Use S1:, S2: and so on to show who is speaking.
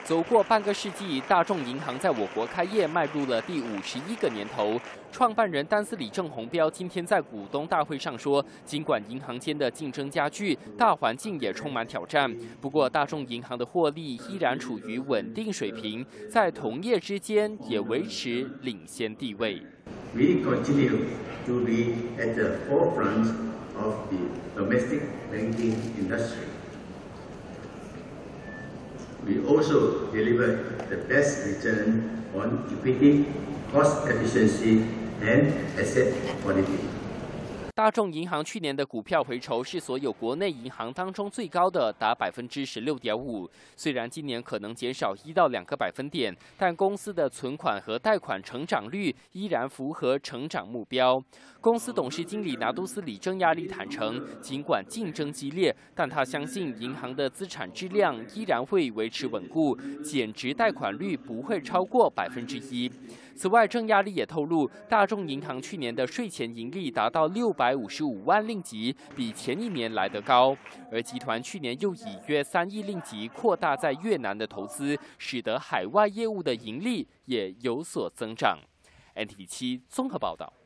S1: 走过半个世纪，大众银行在我国开业迈入了第51个年头。创办人丹斯里郑鸿标今天在股东大会上说，尽管银行间的竞争加剧，大环境也充满挑战，不过大众银行的获利依然处于稳定水平，在同业之间也维持领先地位。
S2: We continue to be at the forefront of the domestic banking industry. We also deliver the best return on equity, cost efficiency, and asset quality.
S1: 大众银行去年的股票回酬是所有国内银行当中最高的，达16.5%。虽然今年可能减少1到2个百分点，但公司的存款和贷款成长率依然符合成长目标。公司董事经理拿督斯里郑亚利坦诚，尽管竞争激烈，但他相信银行的资产质量依然会维持稳固，减值贷款率不会超过1%。此外，郑亚利也透露，大众银行去年的税前盈利达到655万令吉，比前一年来得高。而集团去年又以约3亿令吉扩大在越南的投资，使得海外业务的盈利也有所增长。NTV7综合报道。